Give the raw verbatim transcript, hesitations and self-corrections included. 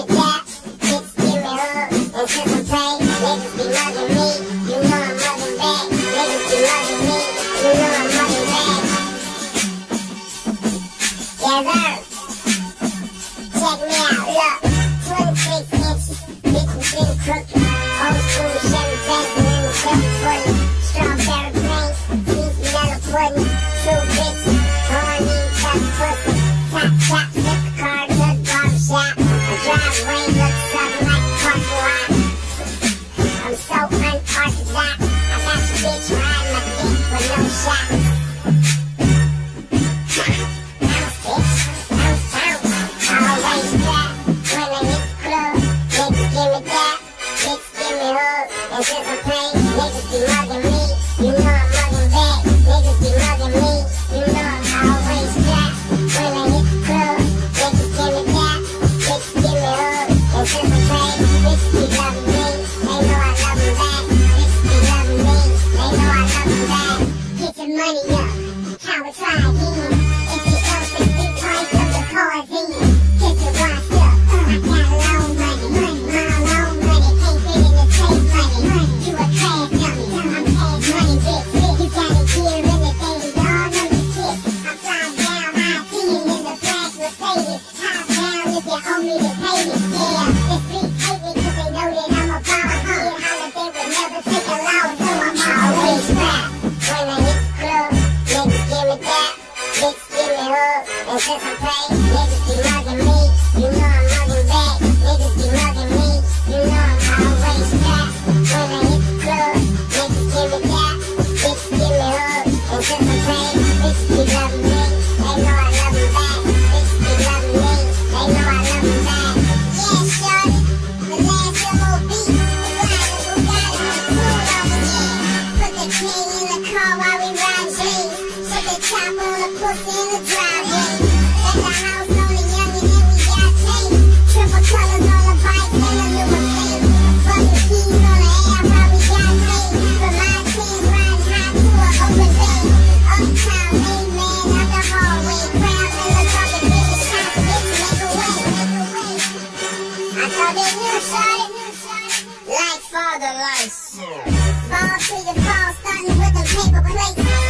dap, bitch give me hug, and since I'm paid, niggas be muggin me, you know I'm muggin back, niggas be muggin me, you know I'm muggin back. Yezziirr, check me out, look, twenty-six inches, bitches getting crooked, old school Chevy passing in the silver puddin, strawberry cream, cheesy yellow puddin, two bitches, honey, tough pussy, top top, flip the car to the barbershop, I drive Wayne, look something like a parking lot. I'm so unorthodox, I got your bitch riding my dick with no shox. Bounce, bitch, bounce, bounce, always clap when I hit the club. Niggas give me dap, bitch give me hug, and since I'm paid, niggas be muggin me, you know I'm muggin back, niggas be muggin me, you know I'm always clap when I hit the club. Niggas give me dap, bitch give me hug, and since I'm paid, bitch be loving me, they know I love them back, bitch be loving me, they know I love them back. Get your money up, how we try again, if you don't think we price of the cards in, get your watch up, I got loan money, my loan money, can't fit in the safe money, you a trash dummy, I'm cash money bitch, you got a gear in the daily, y'all know the shit, I'm flying down high ten in the black Mercedes, top down if you owe me to pay it, yeah, the streets hate me cause they know that I'm a boss, yeah, holiday would never take a loss, so I'm always rap, when I hit the club, niggas give me that, bitch give me hug, and since I'm paid, niggas be muggin me, you know I'm muggin back, niggas be muggin me, you know I'm always rap, when I hit the club, niggas give me that, bitch give me hug, and since I'm paid, bitch be loving me, they know I love them back, bitch be loving me, they know I love them back. Yeah, shorty, the last M O B, the ride the Bugatti, the cool over there, put the king in the car while we ride jeans, put the top on the pussy in the driveway, at the house on the youngin' and we got tape, triple colors on the bike and a new escape, fucking keys on the air while we got paid, for my team riding high to an open bay, uptown, amen, up the hallway, crowd in the bucket, getting shots, bitch, make a way, I thought they knew, shorty, like father life, ball to your ball, starting with the paper plates.